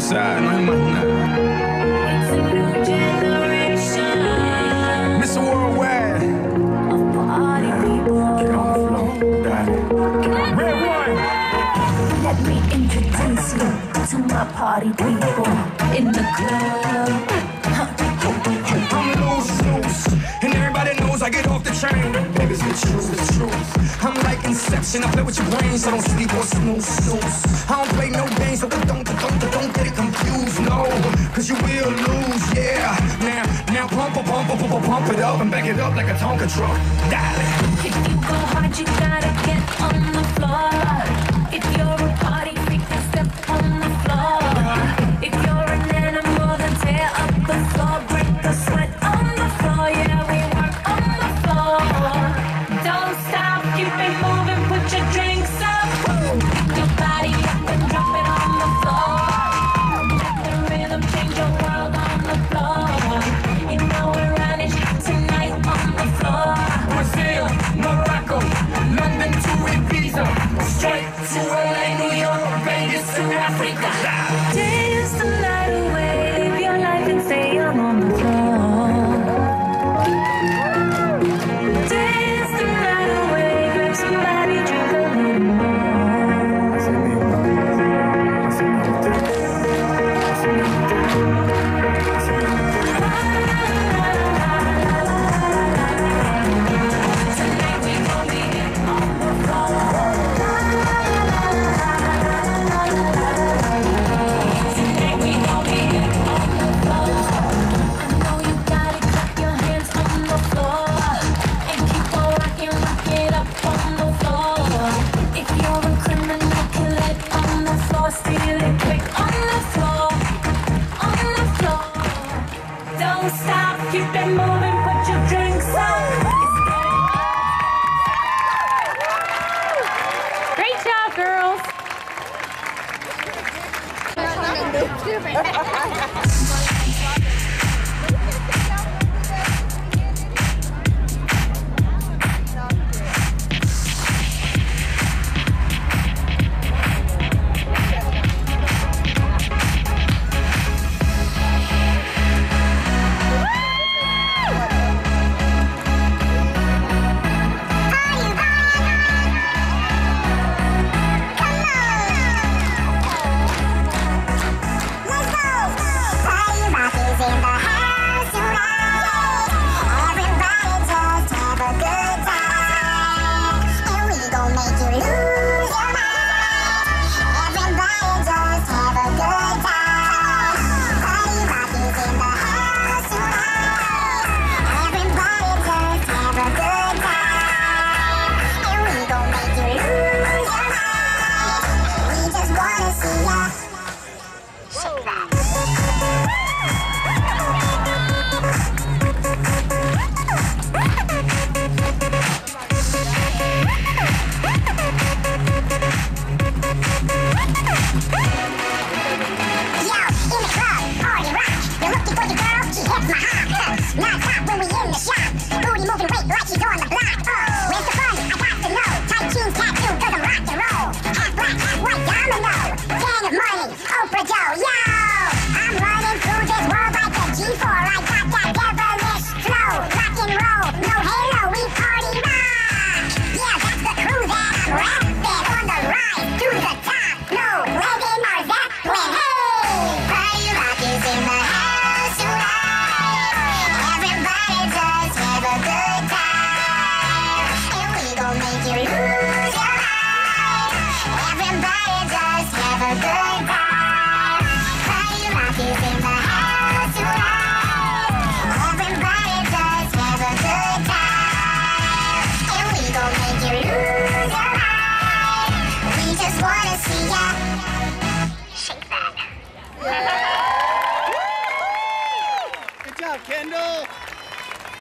side, no hay más nada. It's a new generation Mr. Worldwide. of party people. Get on the floor, dale. Red one. Let me introduce you to my party people in the club. I'm loose, and everybody knows I get off the train. Baby, it's the truth. I'm like Inception, I play with your brain, so don't sleep or snooze. I don't play no games, so don't get it confused, no, cause you will lose, yeah. Now pump it up and back it up like a Tonka truck. Dale. If you go hard, you gotta get on the floor. If you're a party freak, then step on the floor. If you're an animal, then tear up the floor. Break the sweat on the floor, yeah, we work on the floor. Don't stop, keep it moving, put your drinks up. Pick your body up and drop it on the floor. Let the rhythm change your world on the floor. You know we're running tonight on the floor. Brazil, Morocco, London to Ibiza, straight to LA, New York, Vegas to Africa. Dance the night away, live your life and say I'm on the floor. Dance the night away, grab somebody, drink a little more. Tonight we gon' be on the floor. Tonight we gon' be on the floor. I know you gotta clap your hands on the floor and keep on rocking, rock it up on the floor. If you're a criminal, kill it on the floor, steal it quick on the floor, on the floor. Don't stop, keep it moving, put your drinks up. Great job, girls. Good job, Kendall.